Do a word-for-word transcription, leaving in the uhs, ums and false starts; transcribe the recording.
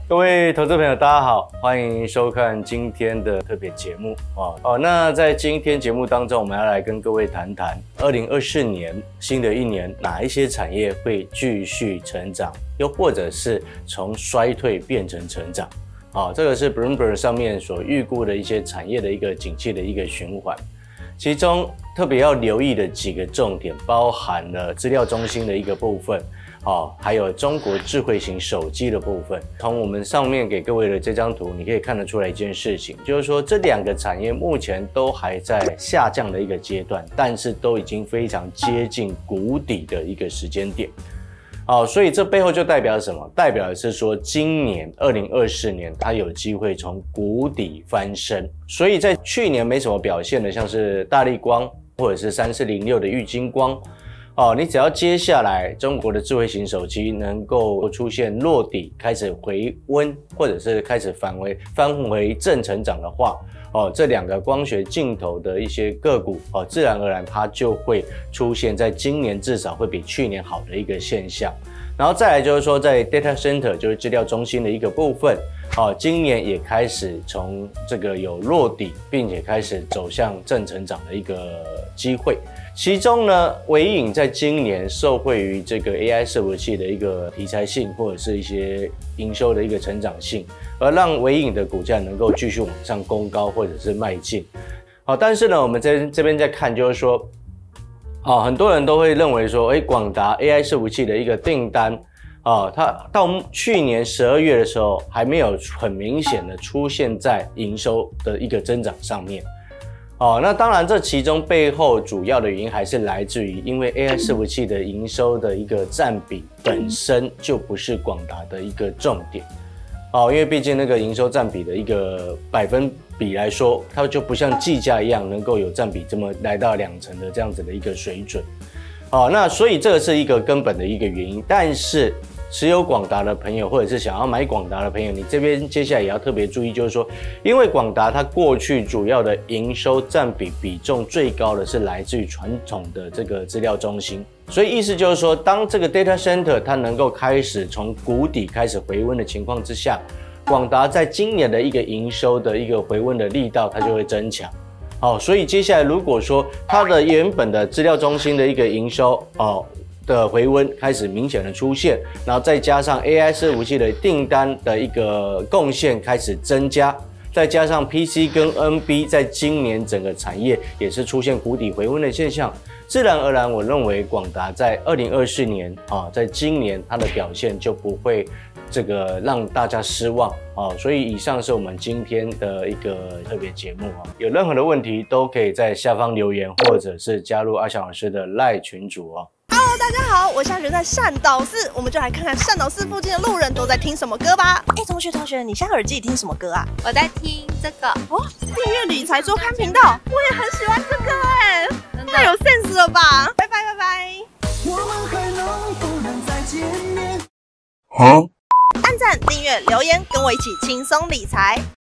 各位投资朋友，大家好，欢迎收看今天的特别节目啊。哦，那在今天节目当中，我们要来跟各位谈谈二零二四年新的一年，哪一些产业会继续成长，又或者是从衰退变成成长。好，这个是 Bloomberg 上面所预估的一些产业的一个景气的一个循环。其中特别要留意的几个重点，包含了资料中心的一个部分。哦，还有中国智慧型手机的部分。从我们上面给各位的这张图，你可以看得出来一件事情，就是说这两个产业目前都还在下降的一个阶段，但是都已经非常接近谷底的一个时间点。好，所以这背后就代表什么？代表的是说，今年二零二四年它有机会从谷底翻身。所以在去年没什么表现的，像是大立光或者是三四零六的玉晶光。哦，你只要接下来中国的智慧型手机能够出现落底，开始回温，或者是开始返回翻回正成长的话，哦，这两个光学镜头的一些个股，哦，自然而然它就会出现在今年至少会比去年好的一个现象。然后再来就是说，在 data center 就是资料中心的一个部分，哦，今年也开始从这个有落底，并且开始走向正成长的一个机会。其中呢，微影在今年受惠于这个 A I 伺服器的一个题材性，或者是一些营收的一个成长性，而让微影的股价能够继续往上攻高或者是迈进。好，但是呢，我们在这边在看，就是说，好，很多人都会认为说，哎，广达 A I 伺服器的一个订单，啊，它到去年十二月的时候还没有很明显的出现在营收的一个增长上面。哦，那当然，这其中背后主要的原因还是来自于，因为 A I 伺服器的营收的一个占比本身就不是广达的一个重点。哦，因为毕竟那个营收占比的一个百分比来说，它就不像技嘉一样能够有占比这么来到两成的这样子的一个水准。哦，那所以这个是一个根本的一个原因，但是持有广达的朋友，或者是想要买广达的朋友，你这边接下来也要特别注意，就是说，因为广达它过去主要的营收占比比重最高的是来自于传统的这个资料中心，所以意思就是说，当这个 data center 它能够开始从谷底开始回温的情况之下，广达在今年的一个营收的一个回温的力道，它就会增强。好，所以接下来如果说它的原本的资料中心的一个营收，哦。的回温开始明显的出现，然后再加上 A I 伺服器的订单的一个贡献开始增加，再加上 P C 跟 N B 在今年整个产业也是出现谷底回温的现象，自然而然我认为广达在二零二四年啊，在今年它的表现就不会这个让大家失望啊。所以以上是我们今天的一个特别节目啊，有任何的问题都可以在下方留言，或者是加入阿翔老师的 LINE 群组哦。 Hello， 大家好，我现在人在善导寺，我们就来看看善导寺附近的路人都在听什么歌吧。哎，同学同学，你现在耳机里听什么歌啊？ 我在听这个哦，订阅理财周刊频道，我也很喜欢这个哎，太有 sense 了吧！拜拜拜拜。我们还能不能再见面？好，按赞、订阅、留言，跟我一起轻松理财。